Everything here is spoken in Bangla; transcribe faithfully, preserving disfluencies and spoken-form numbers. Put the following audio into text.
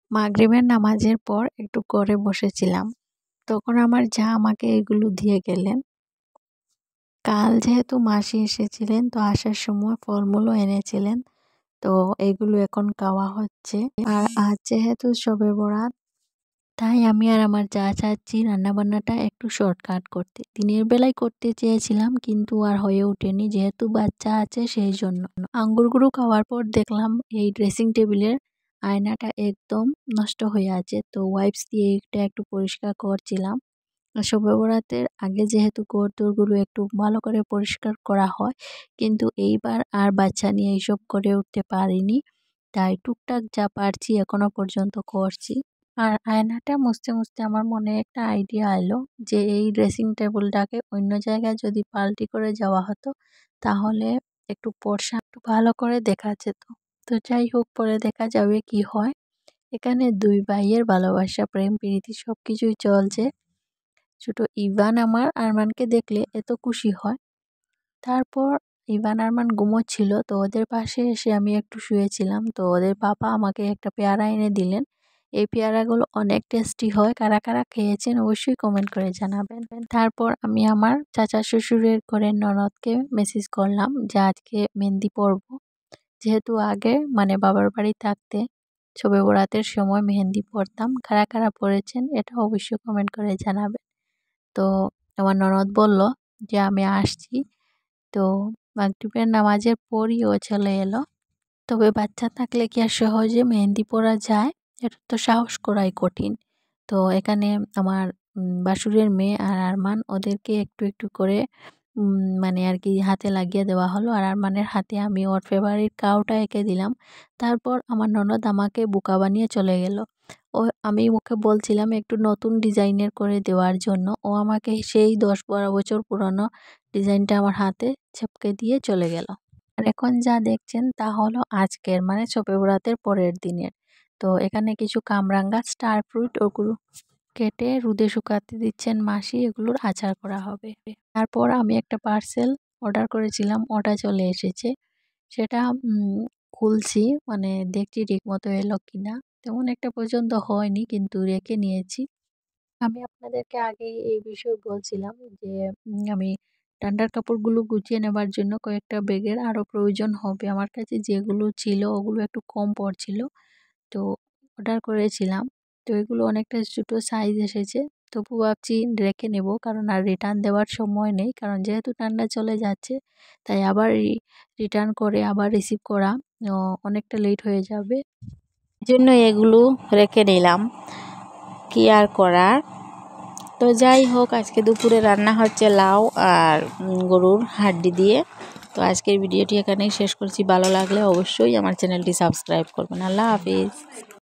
মাগরিবের নামাজের পর একটু করে বসেছিলাম, তখন আমার যা আমাকে এগুলো দিয়ে গেলেন। কাল যেহেতু মাসি এসেছিলেন, তো আসার সময় ফলমূলও এনেছিলেন, তো এগুলো এখন খাওয়া হচ্ছে। আর আজ যেহেতু শবে বরাত, তাই আমি আর আমার যা চাচ্ছি রান্নাবান্নাটা একটু শর্টকাট করতে। দিনের বেলায় করতে চেয়েছিলাম, কিন্তু আর হয়ে ওঠেনি যেহেতু বাচ্চা আছে সেই জন্য। আঙ্গুরগুলো খাওয়ার পর দেখলাম এই ড্রেসিং টেবিলের আয়নাটা একদম নষ্ট হয়ে আছে, তো ওয়াইপস দিয়ে এটা একটু পরিষ্কার করছিলাম। শবে বরাতের আগে যেহেতু ঘরদোরগুলো একটু ভালো করে পরিষ্কার করা হয়, কিন্তু এইবার আর বাচ্চা নিয়ে এইসব করে উঠতে পারিনি, তাই টুকটাক যা পারছি এখনো পর্যন্ত করছি। আর আয়নাটা মুছতে মুছতে আমার মনে একটা আইডিয়া এলো যে এই ড্রেসিং টেবিলটাকে অন্য জায়গায় যদি পাল্টি করে যাওয়া হতো, তাহলে একটু পর্সা একটু ভালো করে দেখা যেত। তো যাই হোক, পরে দেখা যাবে কি হয়। এখানে দুই ভাইয়ের ভালোবাসা, প্রেম প্রীতি সব কিছুই চলছে। ছোট ইভান আমার আরমানকে দেখলে এত খুশি হয়। তারপর ইভান আরমান ঘুমোচ্ছিল, তো ওদের পাশে এসে আমি একটু শুয়েছিলাম, তো ওদের বাবা আমাকে একটা পেয়ারা এনে দিলেন। এই পেয়ারাগুলো অনেক টেস্টি হয়, কারা কারা খেয়েছেন অবশ্যই কমেন্ট করে জানাবেন। তারপর আমি আমার চাচা শ্বশুরের ঘরের ননদকে মেসেজ করলাম যে আজকে মেহেন্দি পরব। যেহেতু আগে মানে বাবার বাড়ি থাকতে শবে বরাতের সময় মেহেন্দি পরতাম, কারা কারা পরেছেন এটা অবশ্যই কমেন্ট করে জানাবেন। তো আমার ননদ বলল যে আমি আসছি, তো মাগরিবের নামাজের পরই ও চলে এলো। তবে বাচ্চা থাকলে কি আর সহজে মেহেন্দি পরা যায়? এটা তো সাহস করাই কঠিন। তো এখানে আমার বাসুরের মেয়ে আর আরমান, ওদেরকে একটু একটু করে মানে আর কি হাতে লাগিয়ে দেওয়া হলো, আর আরমানের হাতে আমি ওর ফেভারিট কাউটা এঁকে দিলাম। তারপর আমার ননদ আমাকে বোকা বানিয়ে চলে গেল। ও আমি ওকে বলছিলাম একটু নতুন ডিজাইনের করে দেওয়ার জন্য, ও আমাকে সেই দশ বারো বছর পুরনো ডিজাইনটা আমার হাতে ছেপকে দিয়ে চলে গেল। আর এখন যা দেখছেন তা হলো আজকের মানে শবে বরাতের পরের দিনের। তো এখানে কিছু কামরাঙ্গা স্টার ফ্রুট, ওগুলো কেটে রোদে শুকাতে দিচ্ছেন মাসি, এগুলোর আচার করা হবে। তারপর আমি একটা পার্সেল অর্ডার করেছিলাম, ওটা চলে এসেছে। সেটা খুলছি, মানে দেখছি ঠিক মতো এলো কিনা। তেমন একটা পর্যন্ত হয়নি, কিন্তু রেখে নিয়েছি। আমি আপনাদেরকে আগেই এই বিষয়ে বলছিলাম যে আমি ঠান্ডার কাপড়গুলো গুছিয়ে নেবার জন্য কয়েকটা ব্যাগের আরও প্রয়োজন হবে। আমার কাছে যেগুলো ছিল ওগুলো একটু কম পড়ছিল, তো অর্ডার করেছিলাম। তো এগুলো অনেকটা ছোটো সাইজ এসেছে, তবু ভাবছি রেখে নেব, কারণ আর রিটার্ন দেওয়ার সময় নেই, কারণ যেহেতু ঠান্ডা চলে যাচ্ছে, তাই আবার রিটার্ন করে আবার রিসিভ করা অনেকটা লেট হয়ে যাবে। এই জন্য এগুলো রেখে নিলাম, কি আর করার। তো যাই হোক, আজকে দুপুরে রান্না হচ্ছে লাউ আর গরুর হাড্ডি দিয়ে। তো আজকের ভিডিওটি এখানেই শেষ করছি। ভালো লাগলে অবশ্যই আমার চ্যানেলটি সাবস্ক্রাইব করবেন। আল্লাহ হাফিজ।